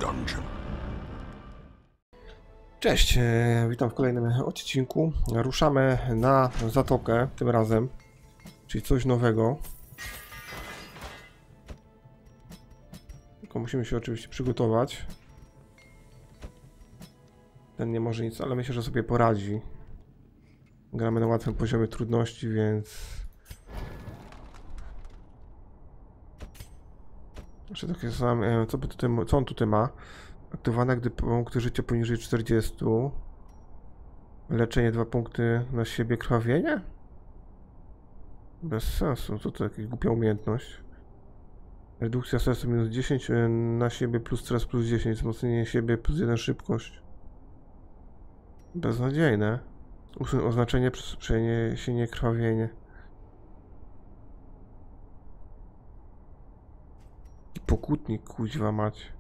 Cześć, witam w kolejnym odcinku. Ruszamy na zatokę tym razem, czyli coś nowego. Tylko musimy się oczywiście przygotować. Ten nie może nic, ale myślę, że sobie poradzi. Gramy na łatwym poziomie trudności, więc... Jeszcze takie sam, co on tutaj ma? Aktywowane, gdy punkty życia poniżej 40. Leczenie 2 punkty na siebie, krwawienie? Bez sensu, co to jakaś głupia umiejętność. Redukcja stresu minus 10 na siebie plus stres plus 10, wzmocnienie siebie plus 1 szybkość. Beznadziejne. Usuń oznaczenie przeniesienie krwawienie. I pokutnik, kuźwa mać.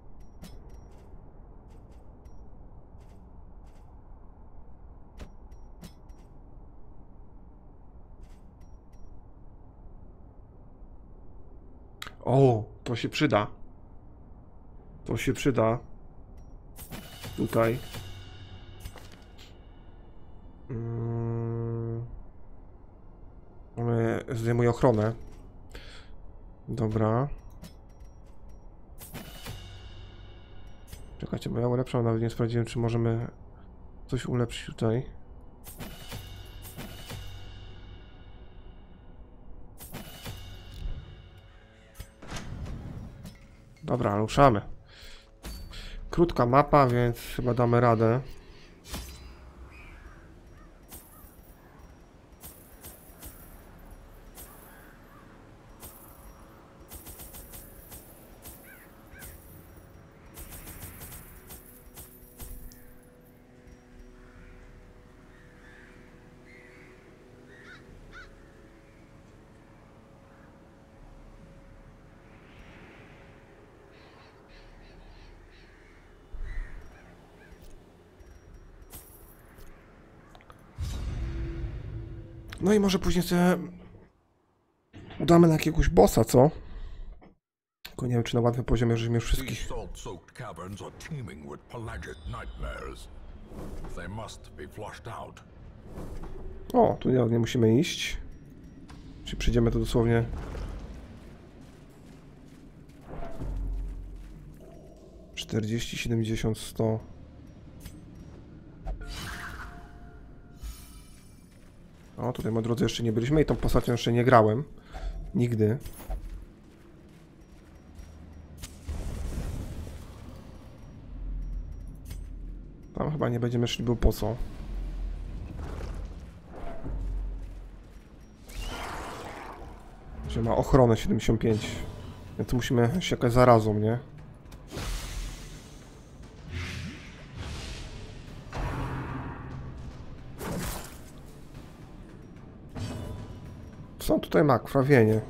O, to się przyda. To się przyda. Tutaj. Zdejmuję ochronę. Dobra. Czekajcie, bo ja ulepszam, nawet nie sprawdziłem, czy możemy coś ulepszyć tutaj. Dobra, ruszamy. Krótka mapa, więc chyba damy radę. No i może później sobie udamy na jakiegoś bossa, co? Tylko nie wiem, czy na łatwym poziomie, żeśmy już wszystkich... O, tu nie musimy iść. Czyli przyjdziemy to dosłownie... ...40, 70, 100... O, tutaj, moi drodzy, jeszcze nie byliśmy i tą postacią jeszcze nie grałem. Nigdy. Tam chyba nie będziemy szli, bo po co? Że ma ochronę 75. Więc musimy się jakoś zarazą, nie? Co tutaj ma? Krwawienie.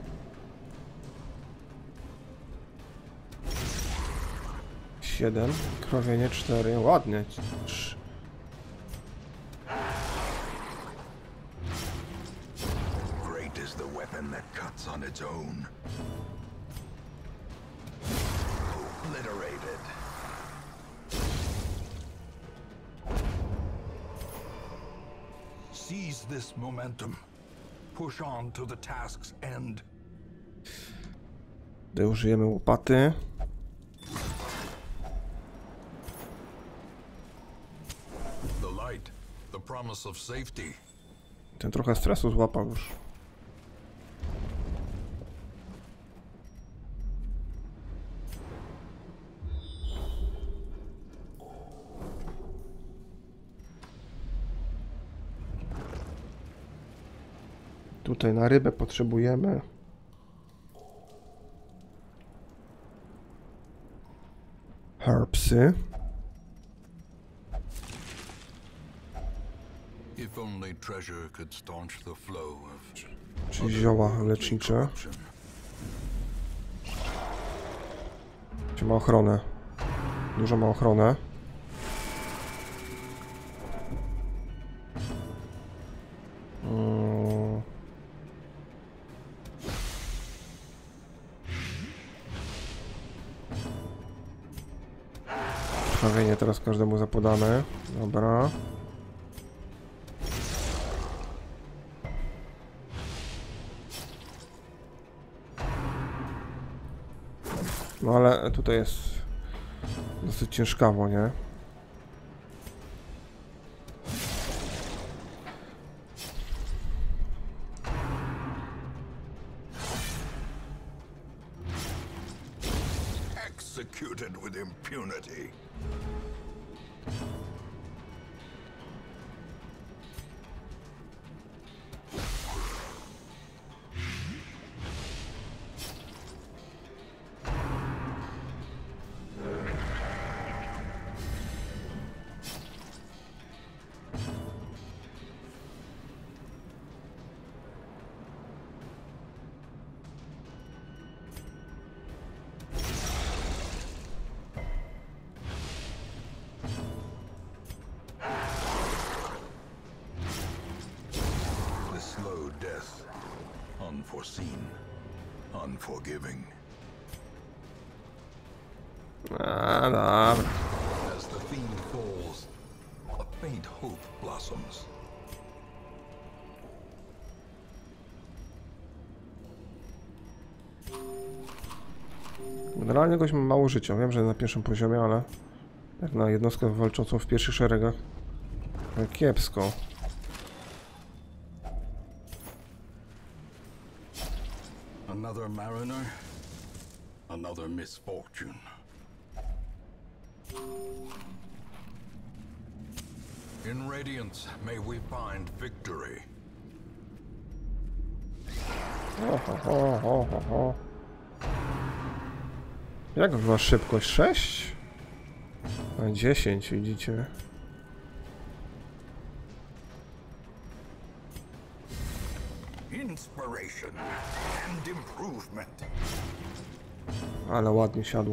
Siedem. Krwawienie 4. Ładnie. Great is the weapon that cuts on its own. Obliterated. Seize this momentum. Push on to the task's end. Tutaj użyjemy łopaty. The light, the promise of safety. Ten trochę stresu złapał już. Tutaj na rybę potrzebujemy. Herbsy. If only treasure could staunch the flow of... Czyli zioła lecznicze. Czy ma ochronę? Dużo ma ochronę. krwawienie teraz każdemu zapodane. Dobra. No ale tutaj jest dosyć ciężkawo, nie? Executed with impunity. The slow death, unforeseen, unforgiving. Dobra. As the fiend falls, a faint hope blossoms. Generalnie gość ma mało życia. Wiem, że na pierwszym poziomie, ale jak na jednostkę walczącą w pierwszych szeregach, to kiepsko. Another mariner, another misfortune. In Radiance, may we find victory. Ho. Jak była szybkość? 6? A 10, widzicie? Inspiration and improvement. Ale ładnie siadł.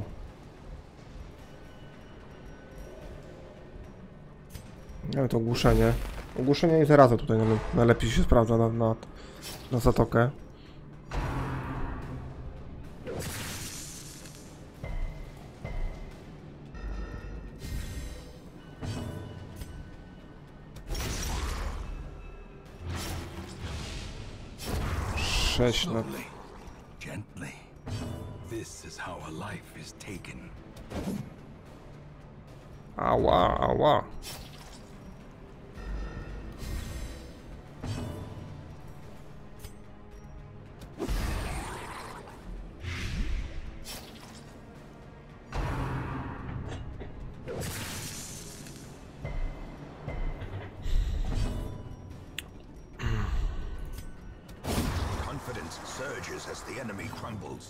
Ale to ogłuszenie. Ogłuszenie i zaraza tutaj najlepiej się sprawdza na zatokę. Sześć na... Slowly, gently. This is how a life is taken. Ała. Confidence surges as the enemy crumbles.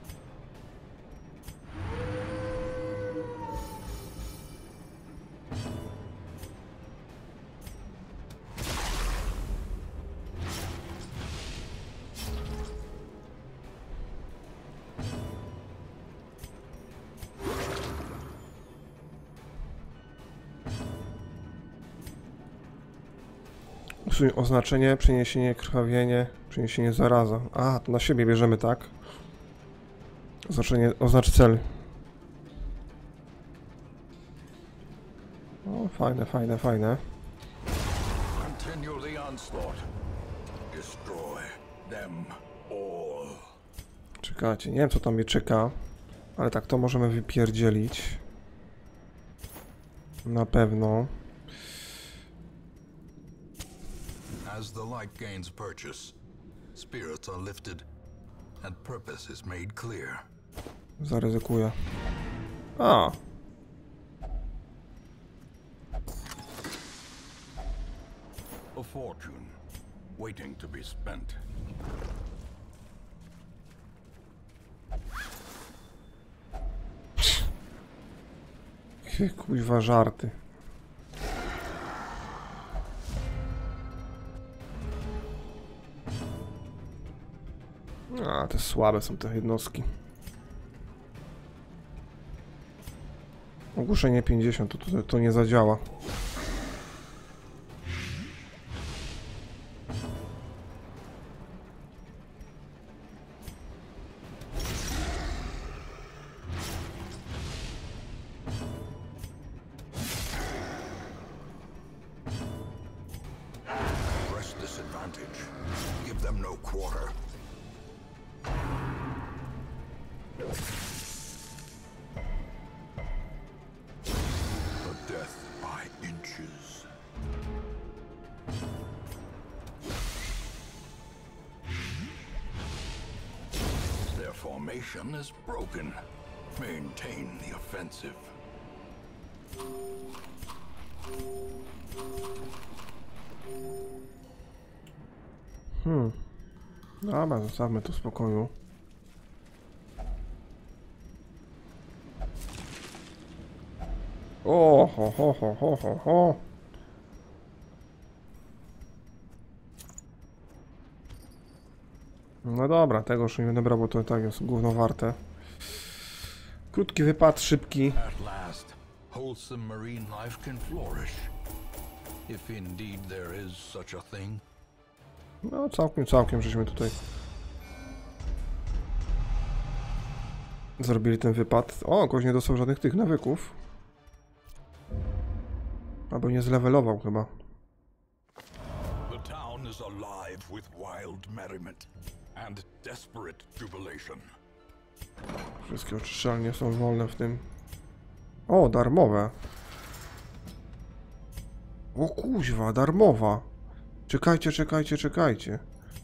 Usuń oznaczenie, przeniesienie, krwawienie, przeniesienie zaraza. A, to na siebie bierzemy, tak? Oznacz cel. O, fajne. Continue the onslaught. Destroy them all. Czekajcie, nie wiem co tam mnie czeka, ale tak, to możemy wypierdzielić. Na pewno. As the light gains purchase, spirits are lifted, and purpose is made clear. Zaryzykuję. A! A fortune, waiting to be spent. Kuźwa żarty. A, te słabe są te jednostki. Ogłuszenie 50, to nie zadziała. quarter. A death by inches. Their formation is broken. Maintain the offensive. Dobra, zostawmy to w spokoju. O, ho, ho, ho, ho, ho, ho. No dobra, tego już nie będę brał, bo to tak jest gówno warte. Krótki wypad, szybki. At last, wholesome marine life can flourish. If indeed there is such a thing. No całkiem żeśmy tutaj zrobili ten wypad. O, ktoś nie dostał żadnych tych nawyków. Albo nie zlevelował chyba. The town is alive with wild merriment and desperate jubilation. Wszystkie oczyszczalnie są wolne w tym. O, darmowe. O kuźwa, darmowa. Czekajcie.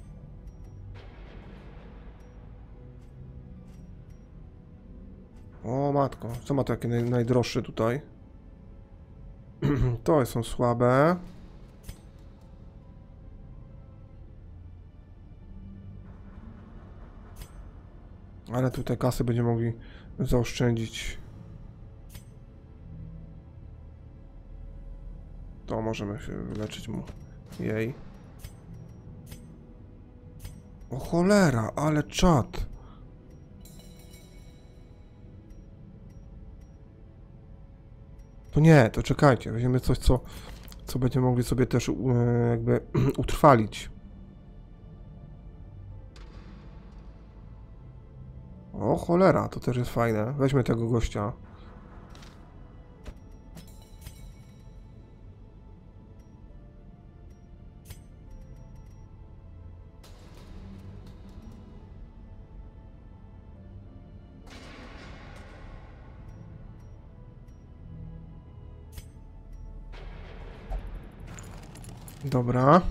O matko, co ma takie najdroższe tutaj? To są słabe. Ale tutaj kasy będziemy mogli zaoszczędzić. To możemy się wyleczyć mu. Jej. O cholera, ale czad. To nie, to czekajcie, weźmiemy coś, co będziemy mogli sobie też jakby utrwalić. O cholera, to też jest fajne. Weźmy tego gościa. Dobra.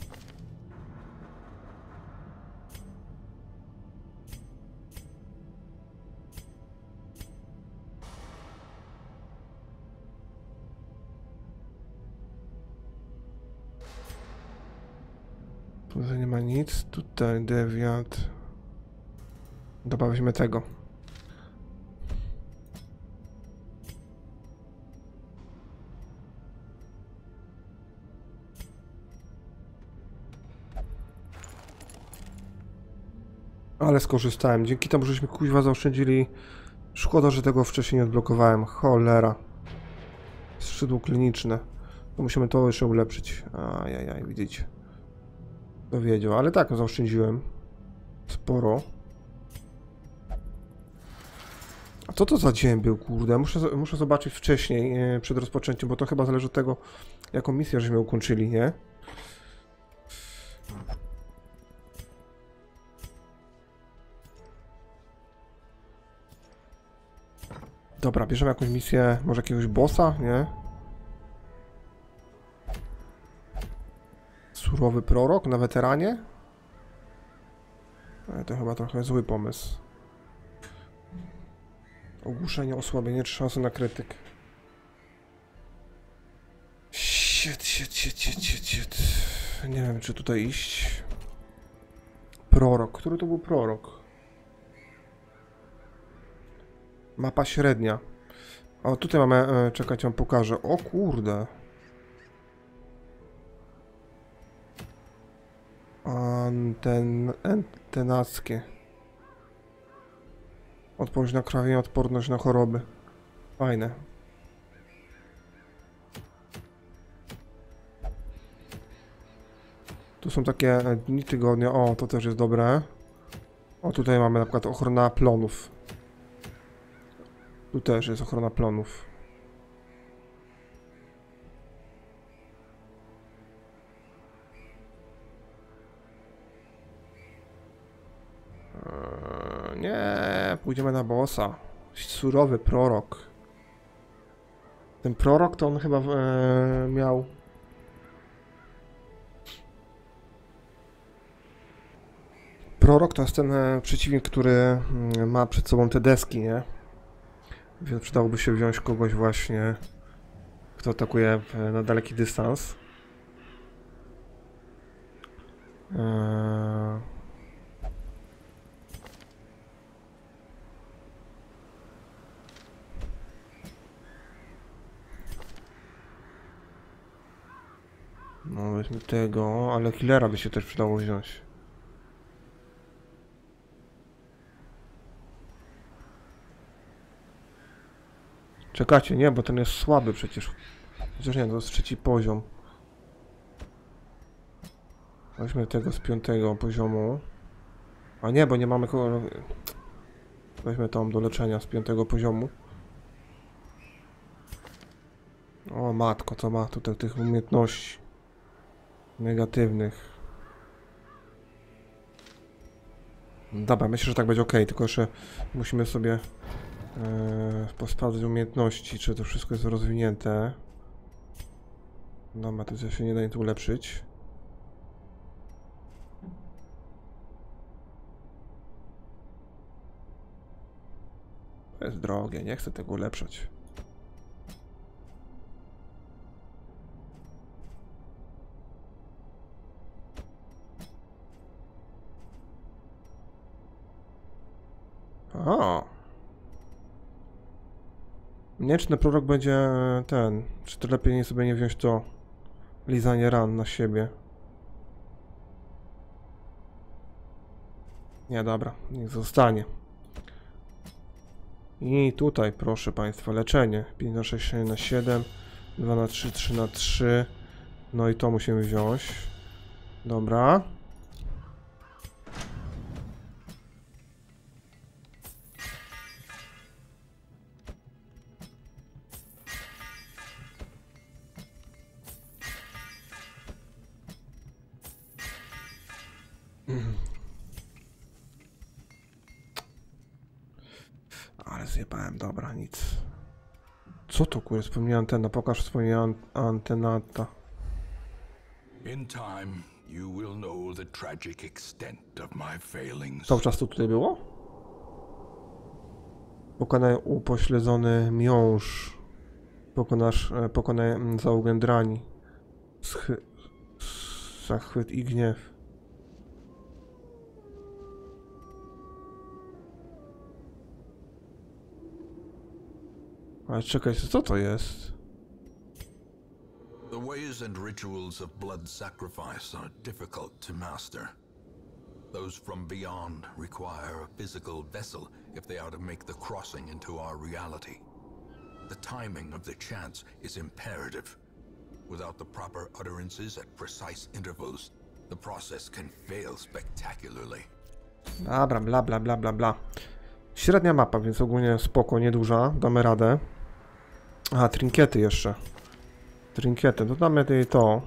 Tutaj nie ma nic. Tutaj dewiat. Dobra, weźmy tego. Ale skorzystałem. Dzięki temu, żeśmy kuźwa zaoszczędzili. Szkoda, że tego wcześniej nie odblokowałem. Cholera. Skrzydło kliniczne. To musimy to jeszcze ulepszyć. Ajajaj, widzicie. To wiedział, ale tak, zaoszczędziłem. Sporo. A co to za dzień był, kurde? Muszę zobaczyć wcześniej, przed rozpoczęciem, bo to chyba zależy od tego, jaką misję żeśmy ukończyli, nie? Dobra, bierzemy jakąś misję, może jakiegoś bossa, nie? Surowy prorok na weteranie? Ale to chyba trochę zły pomysł. Ogłuszenie, osłabienie, 3 szanse na krytyk. Shit. Nie wiem, czy tutaj iść. Prorok. Który to był prorok? Mapa średnia. O, tutaj mamy... czekać, wam pokażę. O kurde. Antenackie. Odporność na krawienie, odporność na choroby. Fajne. Tu są takie dni tygodnia. O, to też jest dobre. O, tutaj mamy na przykład ochrona plonów. Tu też jest ochrona plonów. pójdziemy na bossa. Surowy prorok. Ten prorok to on chyba miał... Prorok to jest ten przeciwnik, który ma przed sobą te deski, nie? Więc przydałoby się wziąć kogoś właśnie, kto atakuje na daleki dystans. No weźmy tego, ale killera by się też przydało wziąć. Czekajcie, nie, bo ten jest słaby przecież. Chociaż nie, to jest 3. poziom. Weźmy tego z 5. poziomu. A nie, bo nie mamy kogo... Weźmy tą do leczenia z 5. poziomu. O matko, co ma tutaj tych umiejętności negatywnych. Dobra, myślę, że tak będzie ok, tylko że musimy sobie posprawdzać umiejętności, czy to wszystko jest rozwinięte. Dobra, to się nie da nic ulepszyć. To jest drogie, nie chcę tego ulepszać. O! Nie, czy ten prorok będzie ten... Czy to lepiej nie sobie nie wziąć to lizanie ran na siebie? Nie, dobra, niech zostanie. I tutaj, proszę Państwa, leczenie. 5 na 6, 6 na 7, 2 na 3, 3 na 3. No i to musimy wziąć. Dobra. Ale zjebałem, dobra, nic. Co to kurde, wspomniałem antena, pokaż swoje antenata. In time, you will know the tragic extent of my failings. Cały czas to tutaj było? Pokonaj upośledzony miąższ. Pokonaj załogę drani. Zachwyt i gniew. Ale czekaj, co to jest? The ways and rituals of blood sacrifice are difficult to master. Those from beyond require a physical vessel if they are to make the crossing into our reality. The timing of the chants is imperative. Without the proper utterances at precise intervals, the process can fail spectacularly. Dobra, bla bla bla bla bla. Średnia mapa, więc ogólnie spoko, nieduża, damy radę. Aha, trinkiety jeszcze. Trinkiety, to damy jej to.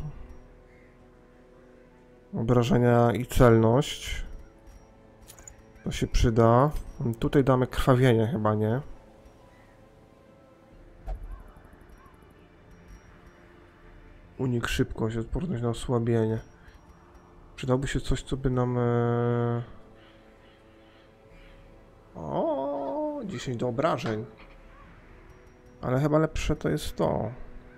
Obrażenia i celność. To się przyda. Tutaj damy krwawienie chyba, nie? Unik szybkość, odporność na osłabienie. Przydałby się coś, co by nam... O, 10 do obrażeń. Ale chyba lepsze to jest to.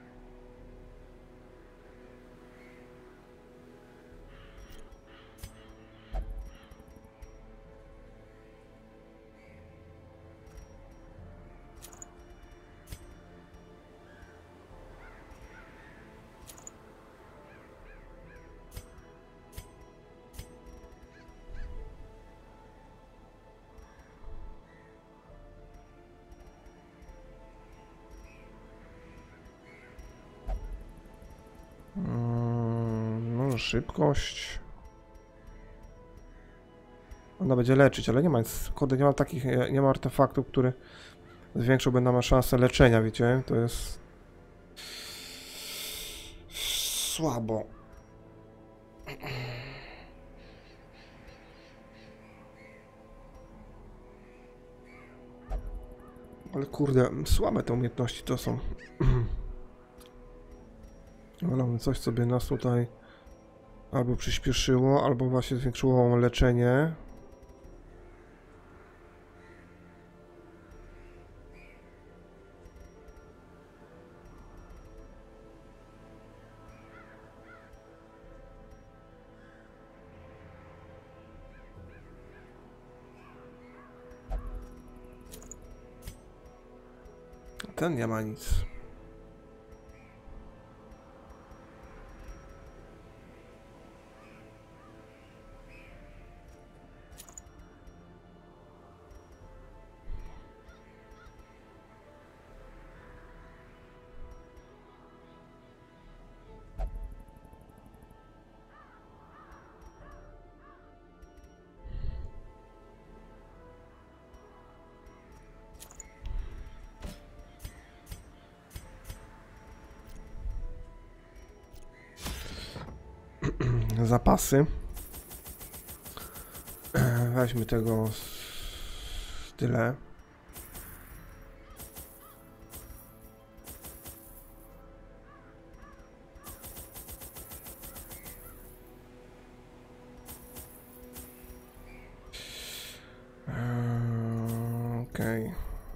Może szybkość. Ona będzie leczyć, ale nie ma nic. Kurde, nie ma takich, nie ma artefaktów, który zwiększyłby nam szansę leczenia, wiecie? To jest słabo. Ale kurde, słabe te umiejętności to są. Wolałbym coś, co by nas tutaj albo przyspieszyło, albo właśnie zwiększyło leczenie. Ten nie ma nic. Zapasy. Weźmy tego tyle. Okej.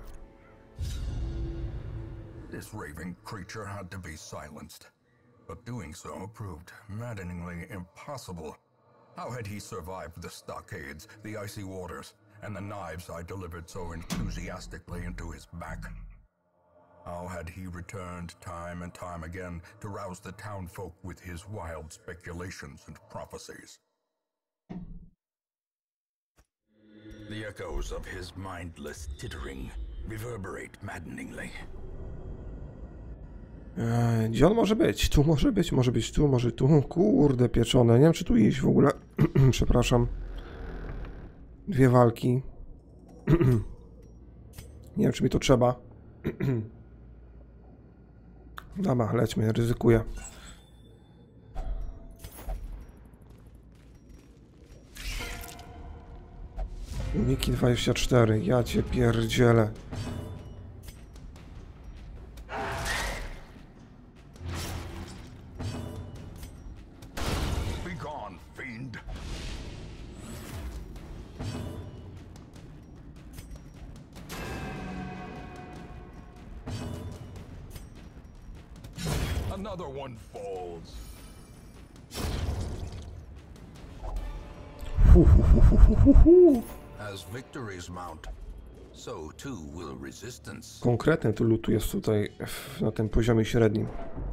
This raving creature had to be silenced. But doing so proved maddeningly impossible. How had he survived the stockades, the icy waters, and the knives I delivered so enthusiastically into his back? How had he returned time and time again to rouse the townfolk with his wild speculations and prophecies? The echoes of his mindless tittering reverberate maddeningly. Gdzie on może być? Tu może być, tu, może tu. Kurde, pieczone. Nie wiem, czy tu iść w ogóle. Przepraszam. Dwie walki. Nie wiem, czy mi to trzeba. Dobra, lećmy, ryzykuję. Uniki 24. Ja cię pierdzielę. Another one falls. As victories mount, so too will resistance. Konkretny tu lutu jest tutaj na tym poziomie średnim.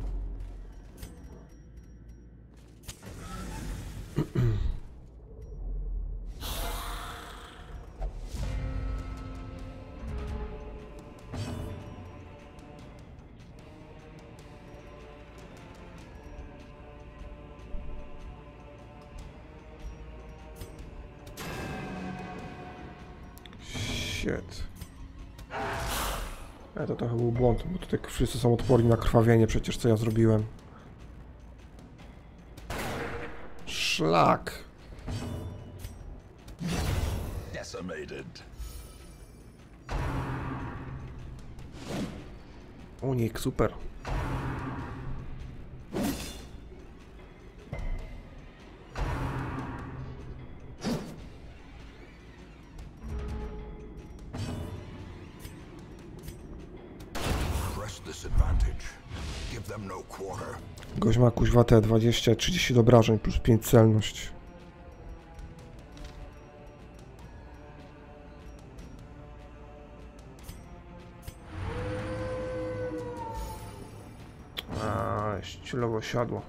To trochę był błąd, bo tutaj wszyscy są odporni na krwawienie, przecież co ja zrobiłem. Szlak. Unik, super. Gość ma kuźwa te 20-30 do obrażeń plus 5 celność. Ścielowo siadło.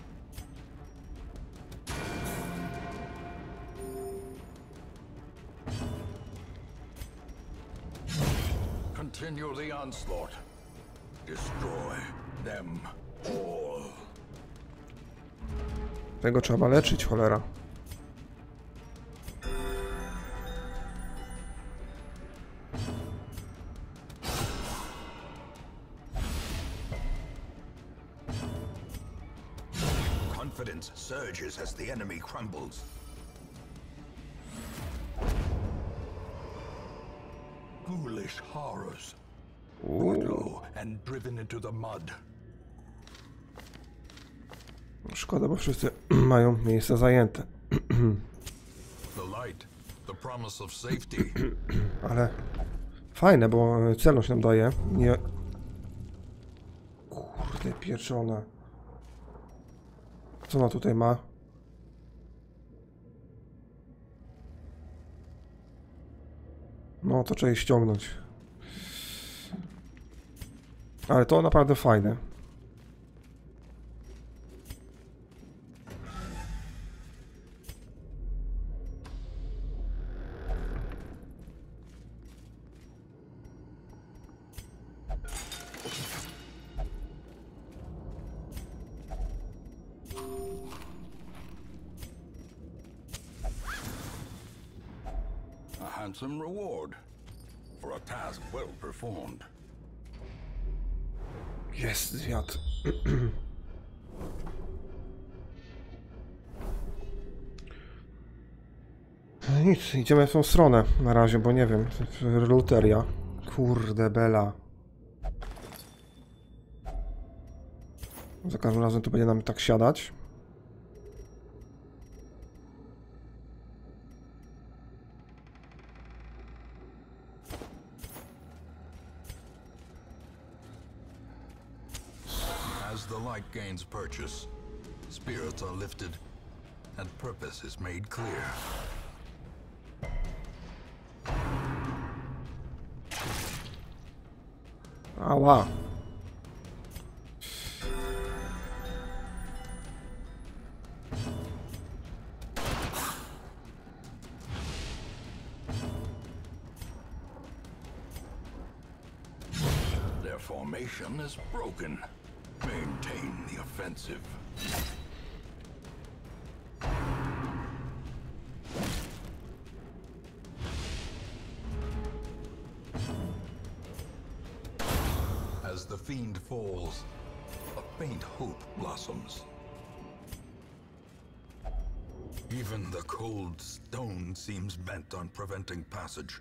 Continue the onslaught. Destroy them all. Tego trzeba leczyć, cholera. Confidence surges as the enemy crumbles. Foolish horrors. brutal and driven into the mud. Szkoda, bo wszyscy mają miejsca zajęte. The light, the promise of safety. Ale fajne, bo celność nam daje. Nie... Kurde, pieczone. Co ona tutaj ma? No, to trzeba jej ściągnąć. Ale to naprawdę fajne. A handsome reward for a task well performed. Jest zjadł. No nic, idziemy w tą stronę na razie, bo nie wiem. Loteria. Kurde bela. Za każdym razem to będzie nam tak siadać. As the light gains purchase, spirits are lifted, and purpose is made clear. Ała. Their formation is broken. Maintain the offensive. As the fiend falls, a faint hope blossoms. Even the cold stone seems bent on preventing passage.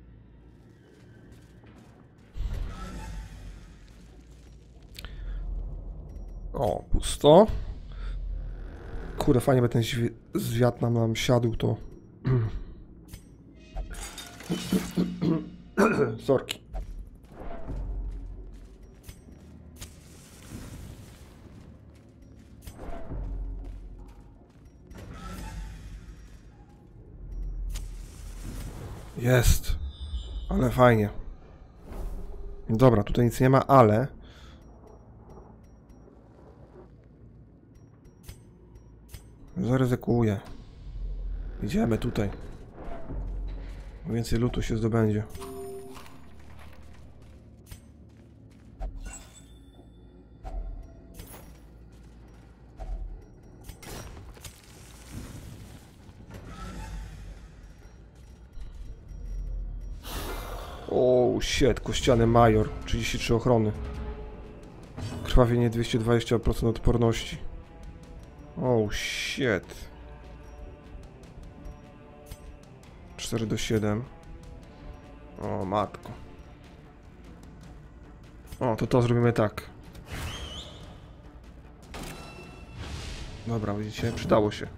O, pusto. Kurde, fajnie by ten zwiat nam siadł, to... Sorki. Jest. Ale fajnie. Dobra, tutaj nic nie ma, ale... Zaryzykuję. Idziemy tutaj. Więcej lootu się zdobędzie. O, shit, kościany major. 33 ochrony. Krwawienie 220% odporności. Oh shit. 4/7. O matko. O, to zrobimy tak. Dobra, widzicie, przydało się.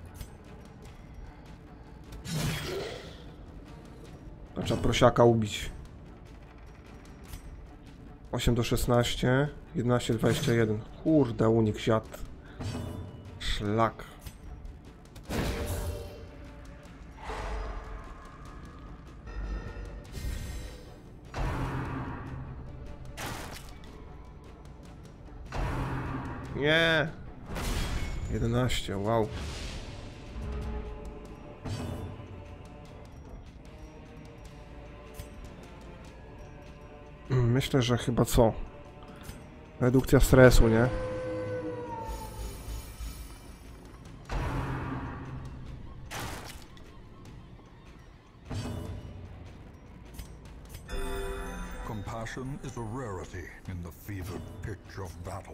Trzeba prosiaka ubić. 8/16. 11/21. Kurde, unik siadł. Szlak. Nie. 11, wow. Myślę, że chyba co? Redukcja stresu, nie? Compassion is a rarity in the fevered pitch of battle.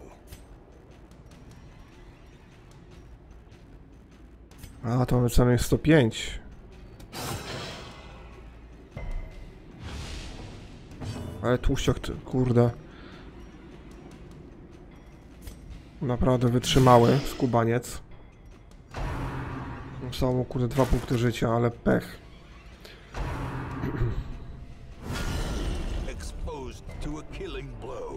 A, to mamy co najmniej 105. Ale tłuściok, kurde. Naprawdę wytrzymały skubaniec. Zostało mu kurde 2 punkty życia, ale pech. Exposed to a killing blow.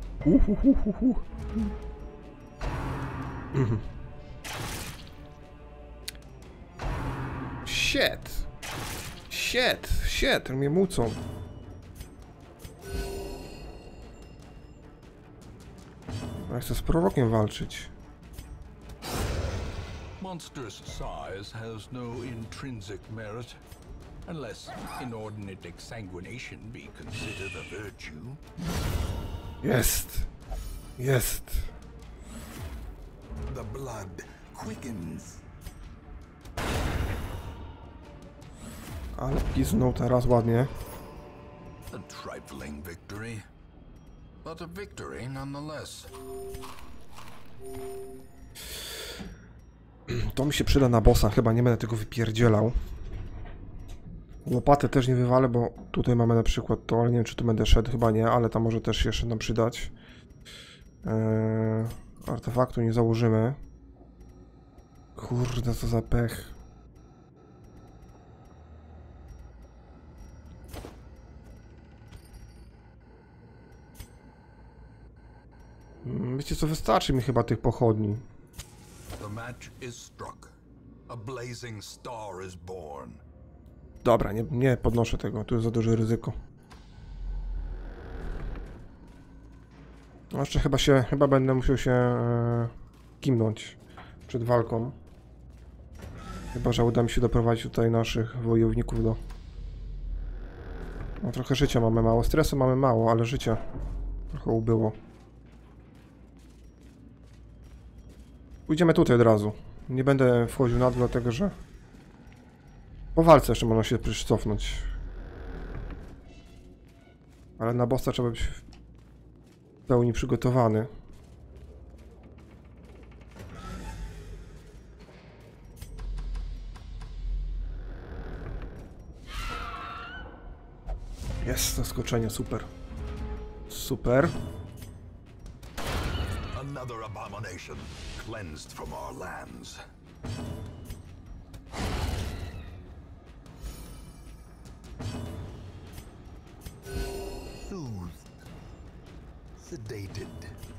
Shit! Shit! Shit! Mnie mucą. Ja chcę z prorokiem walczyć. Monstrous size has no intrinsic merit, unless inordinate exsanguination be considered a virtue. Jest! Jest! The blood quickens. Ale piznął teraz ładnie. A trifling victory, but a victory nonetheless. To mi się przyda na bossa, chyba nie będę tego wypierdzielał. Łopatę też nie wywalę, bo tutaj mamy na przykład to, ale nie wiem czy tu będę szedł, chyba nie, ale tam może też jeszcze nam przydać. Artefaktu nie założymy. Kurde, co za pech. Wiecie co, wystarczy mi chyba tych pochodni. The match is struck. A blazing star is born. Dobra, nie podnoszę tego, tu jest za duże ryzyko. No jeszcze chyba będę musiał się kimnąć przed walką. Chyba że uda mi się doprowadzić tutaj naszych wojowników do... No trochę życia mamy mało, stresu mamy mało, ale życia trochę ubyło. Pójdziemy tutaj od razu. Nie będę wchodził na dół, dlatego że po walce jeszcze można się przecież cofnąć. Ale na bossa trzeba być w pełni przygotowany. Jest zaskoczenie, super. Super. Another abomination cleansed from our lands. Soothed. Sedated.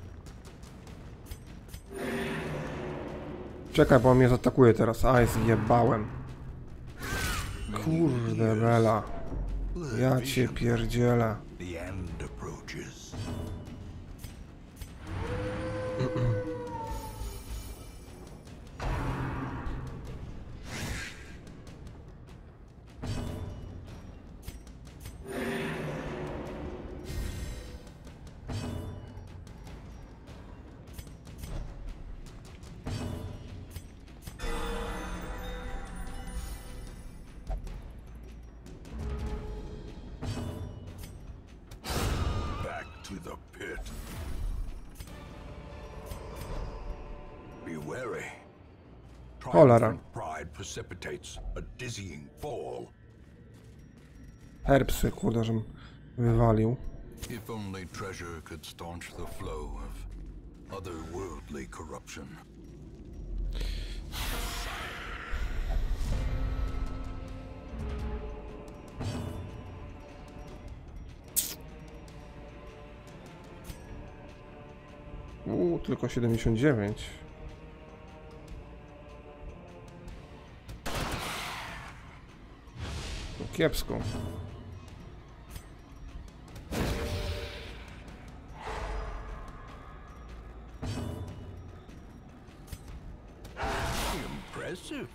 Czekaj, bo on mnie zaatakuje teraz. Aj, zjebałem. Kurde bela. Ja cię pierdzielę. The end approaches. To the pit. Be wary. Cholera. Triumphant pride precipitates a dizzying fall. Herbsy, kurde, żem wywalił. If only treasure could staunch the flow of otherworldly corruption. Tylko 79. No kiepsko. Impressive.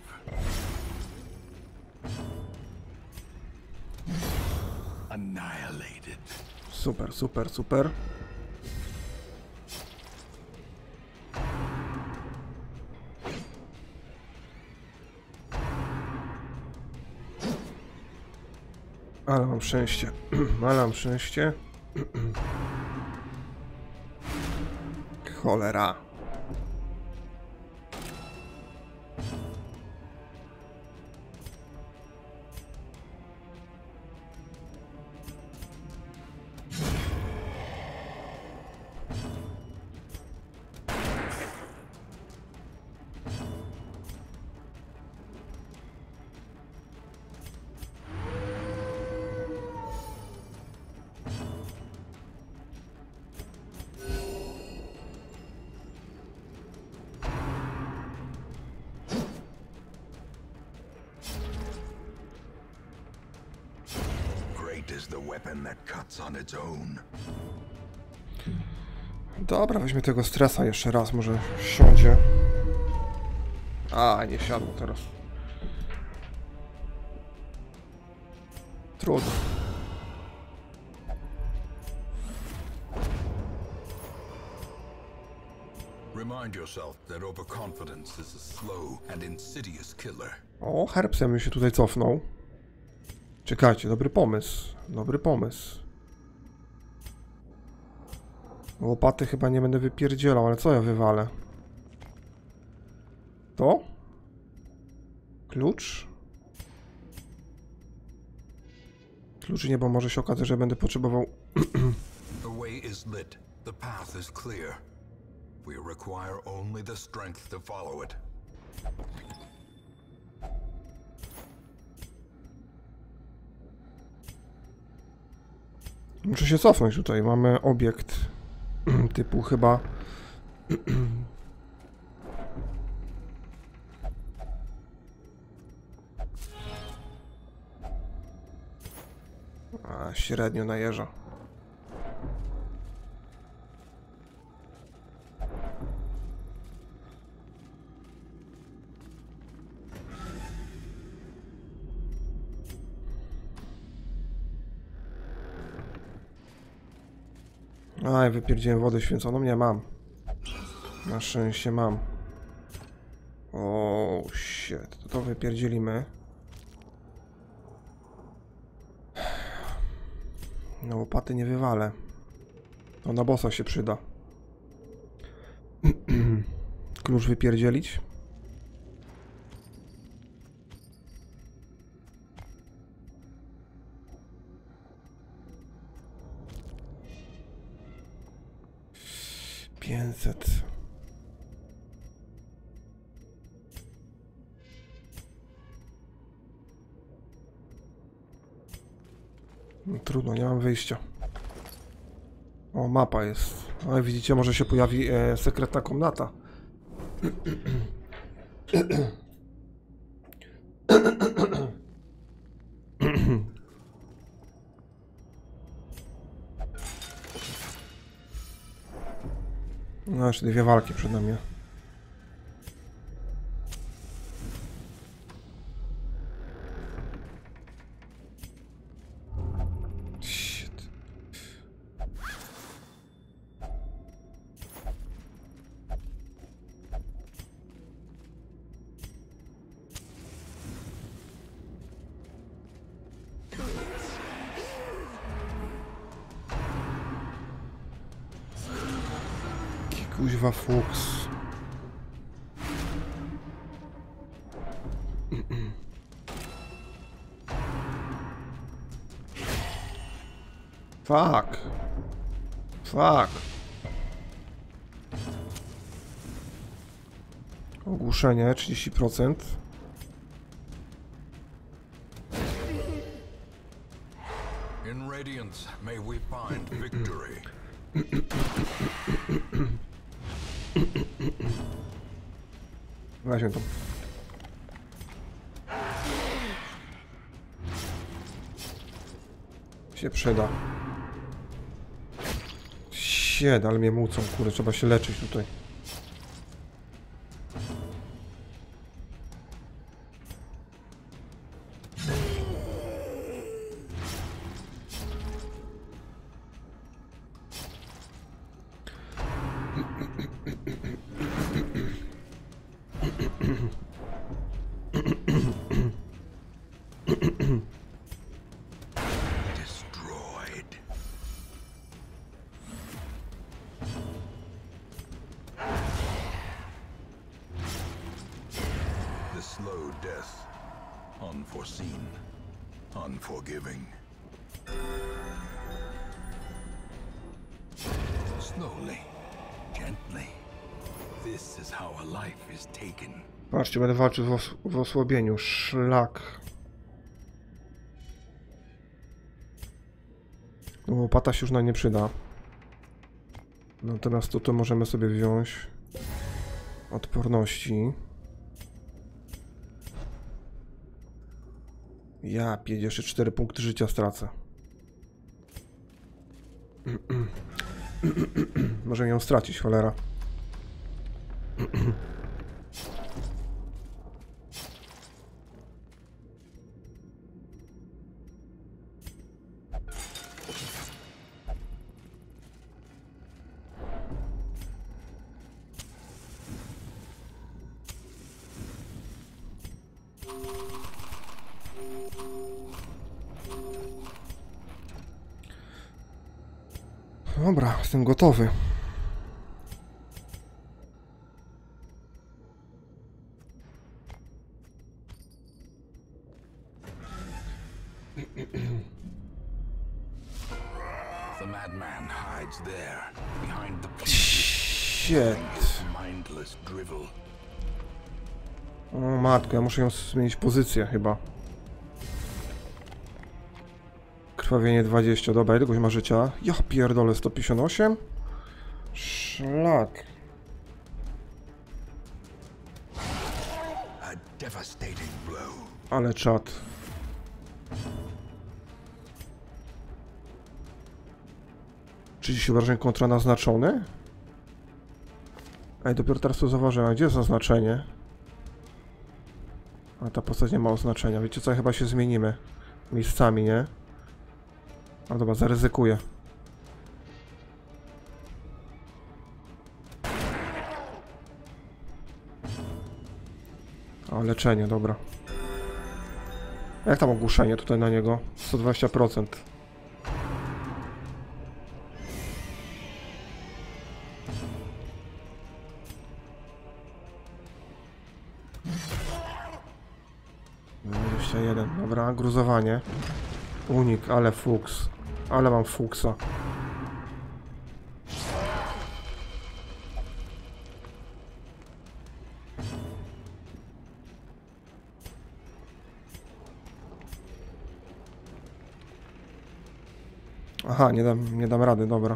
Annihilated. Super, super, super. Ale mam szczęście. Ale mam szczęście. Cholera. weapon that cuts on its own. Dobra, weźmy tego stresa jeszcze raz, może siądzie. A, nie siadło teraz. Trudno. Remind yourself that overconfidence is a slow and insidious killer. O, Herbsem mi się tutaj cofnął. Czekajcie, dobry pomysł. Dobry pomysł. Łopaty chyba nie będę wypierdzielał, ale co ja wywalę? To? Klucz? Klucz nie, bo może się okazać, że będę potrzebował... The way is lit. The path is clear. We require only the strength to follow it. Muszę się cofnąć tutaj. Mamy obiekt typu chyba... A, średnio najeżdża. Aj, wypierdziłem wodę święconą. Nie mam. Na szczęście mam. O, shit. To wypierdzielimy. No, łopaty nie wywalę. To na bossa się przyda. Klucz wypierdzielić. $500. No, trudno, nie mam wyjścia. O, mapa jest. Ale widzicie, może się pojawi sekretna komnata. No, jeszcze dwie walki przed nami. Shit. Kuźwa fuks. Fuck. Fuck. Ogłuszenie 30%. In Radiance, may we find victory. Weźmy to. Się przyda. Sied, ale mnie mucą, kurde, trzeba się leczyć tutaj. Destroyed. The slow death. Unforeseen. Unforgiving. Slowly. Gently. This is how a life is taken. Patrzcie, będę walczył w osłabieniu. Szlak. No, łopata się już nam nie przyda. Natomiast to możemy sobie wziąć odporności. Ja jeszcze 4 punkty życia stracę. Możemy ją stracić, cholera. Dobra, jestem gotowy. The madman hides there, behind the Shit. mindless drivel. O matko, ja muszę ją zmienić pozycję chyba. Krwawienie 20, dobra, ile goś ma życia? Ja pierdolę, 158? Szlak. A devastating blow. Ale czad. Czy obrażeń kontra naznaczony? Ej, dopiero teraz to zauważyłem. A gdzie jest oznaczenie? A ta postać nie ma oznaczenia. Wiecie co, chyba się zmienimy miejscami, nie? A dobra, zaryzykuję. O, leczenie, dobra. Jak tam ogłuszenie tutaj na niego? 120%. Dobra, gruzowanie. Unik, ale fuks. Ale mam fuksa. Aha, nie dam rady, dobra.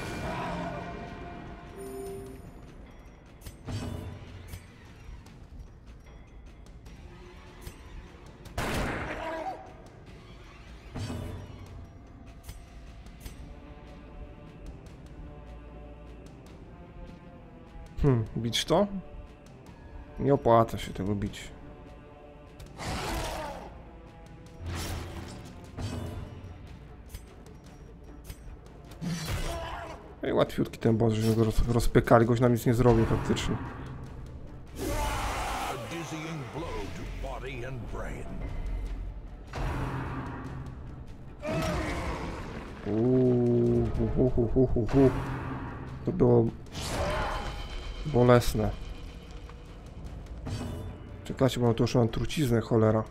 Bić to? Nie opłaca się tego bić. No i łatwiutki ten boss, żeśmy go rozpykali, goś nam nic nie zrobił praktycznie. A dizzying blow to body and brain. To było bolesne. Czekajcie, bo tu już mam truciznę, cholera.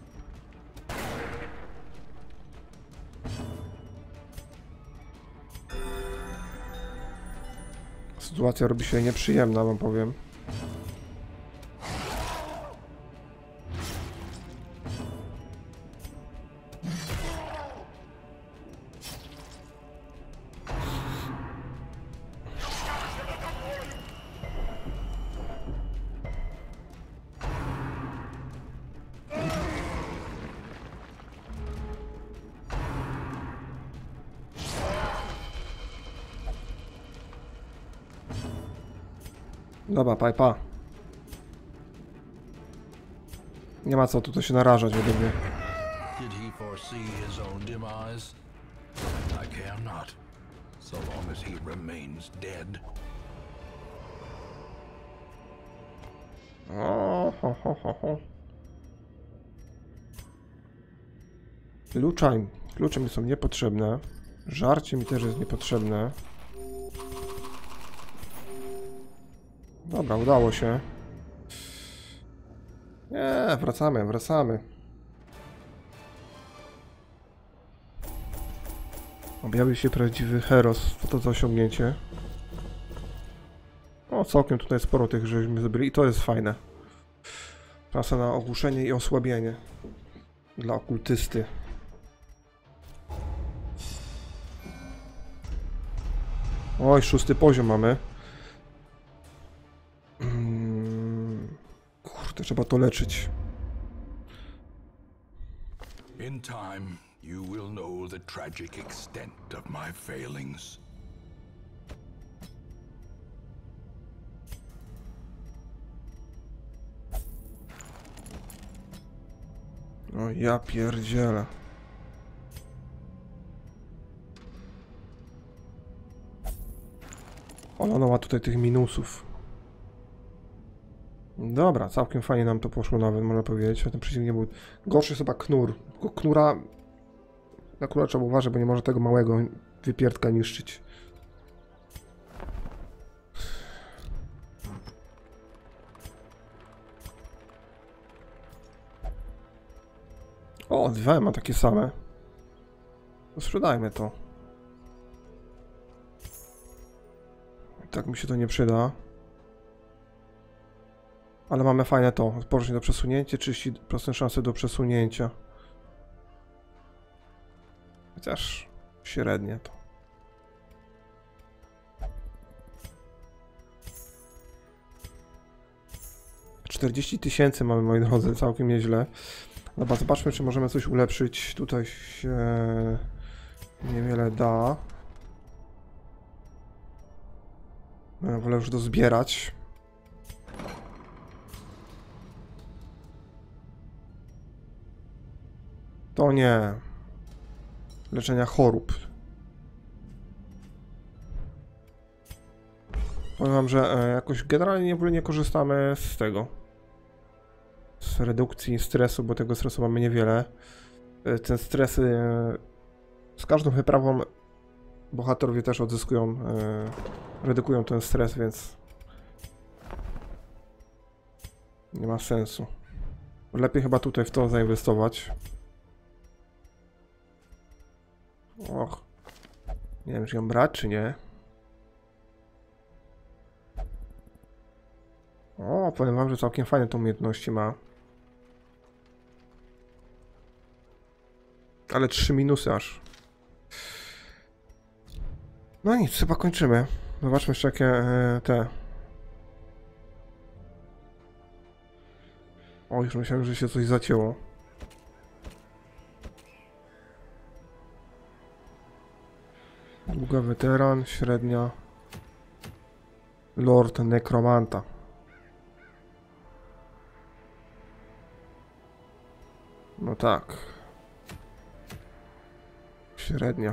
Sytuacja robi się nieprzyjemna, wam powiem. Dobra, pa. Nie ma co tutaj się narażać według mnie. Did he foresee his own demise? I care not, so long as he remains dead. Ho. Klucze mi są niepotrzebne. Żarcie mi też jest niepotrzebne. Dobra, udało się. Nie, wracamy. Objawił się prawdziwy Heros. Co to za osiągnięcie? O, całkiem tutaj sporo tych żeśmy zrobili i to jest fajne. Czasa na ogłuszenie i osłabienie. Dla okultysty. Oj, 6. poziom mamy. Kurde, trzeba to leczyć. In time, you will know the tragic extent of my failings. O ja pierdzielę. Ona ma tutaj tych minusów. Dobra, całkiem fajnie nam to poszło nawet, można powiedzieć. A ten przeciwnik nie był... Gorszy jest chyba Knur. Tylko Knura... Na Knura trzeba uważać, bo nie może tego małego wypierdka niszczyć. O, dwa ma takie same. To sprzedajmy to. Tak mi się to nie przyda. Ale mamy fajne to. Odpowiedź do przesunięcia, 30% szansy do przesunięcia. Chociaż średnie to. $40 000 mamy, moi drodzy, całkiem nieźle. Dobra, zobaczmy, czy możemy coś ulepszyć. Tutaj się niewiele da. Wolę już dozbierać. To nie. Leczenia chorób. Powiem wam, że jakoś generalnie w ogóle nie korzystamy z tego. Z redukcji stresu, bo tego stresu mamy niewiele. Ten stres z każdą wyprawą bohaterowie też odzyskują, redukują ten stres, więc nie ma sensu. Lepiej chyba tutaj w to zainwestować. Och, nie wiem, czy ją brać, czy nie. O, powiem wam, że całkiem fajne te umiejętności ma. Ale 3 minusy aż. No nic, chyba kończymy. Zobaczmy jeszcze jakie te... O, już myślałem, że się coś zacięło. Długa weteran, średnia... Lord Nekromanta. No tak. Średnia.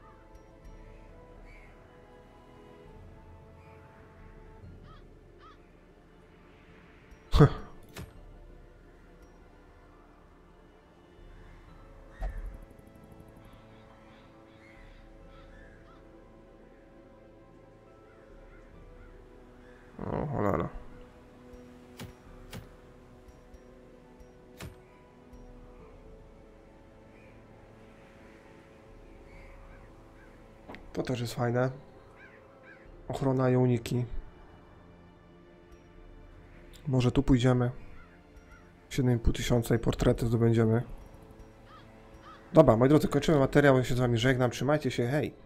O, cholera. To też jest fajne. Ochrona i uniki. Może tu pójdziemy. 7500 i portrety zdobędziemy. Dobra, moi drodzy, kończymy materiał. Ja się z wami żegnam. Trzymajcie się, hej!